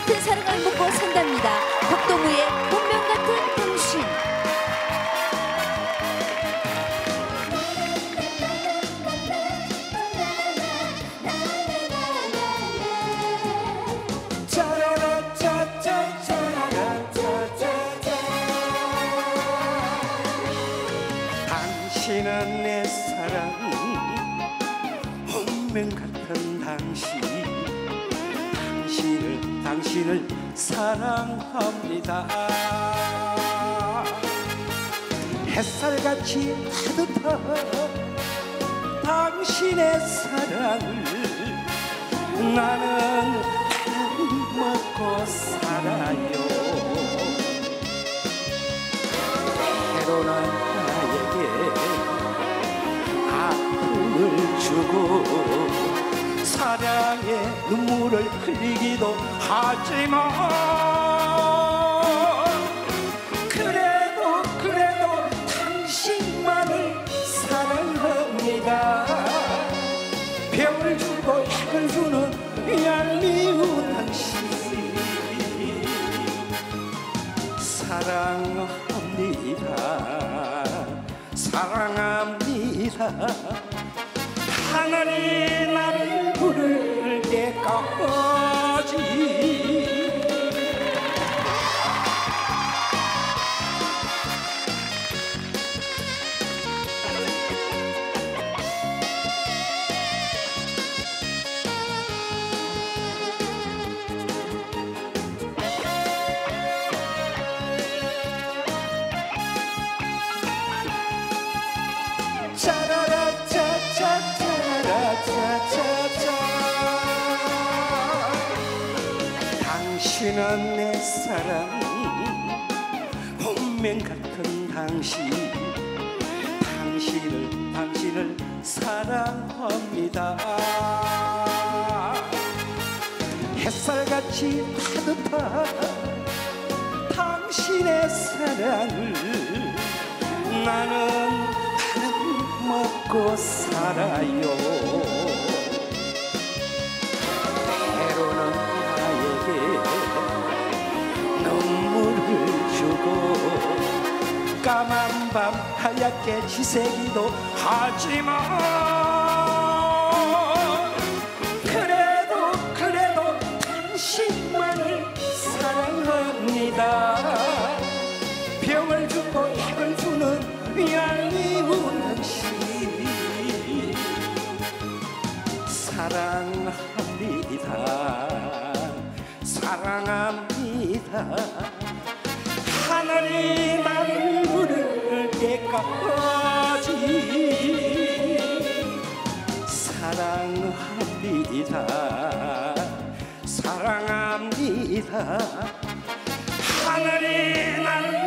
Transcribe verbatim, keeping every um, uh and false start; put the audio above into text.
같은 사랑을 묻고 산답니다. 박동우의 운명 같은 당신. 당신은 내 사랑 운명 같은 당신, 당신을 당신을 사랑합니다. 햇살같이 따뜻한 당신의 사랑을 나는 먹고 살아요. 때로는 나에게 아픔을 주고 사랑의 눈물을 흘리기도 하지만 그래도 그래도 당신만을 사랑합니다. 병을 주고 약을 주는 얄미운 당신 사랑합니다. 사랑합니다. 하늘이 나를 부를 때까지. 당신은 내 사랑 운명 같은 당신, 당신을 당신을 사랑합니다. 햇살같이 따뜻한 당신의 사랑을 나는 먹고 살아요. 때로는 나에게 눈물을 주고 까만 밤 하얗게 지새기도 하지만 그래도 그래도 당신만을 사랑합니다. 병을 주고 약을 주는 얄미운 당신 사랑합니다. 사랑합니다. 하늘이 나를 부를 때까지 사랑합니다. 사랑합니다. 하늘이 나를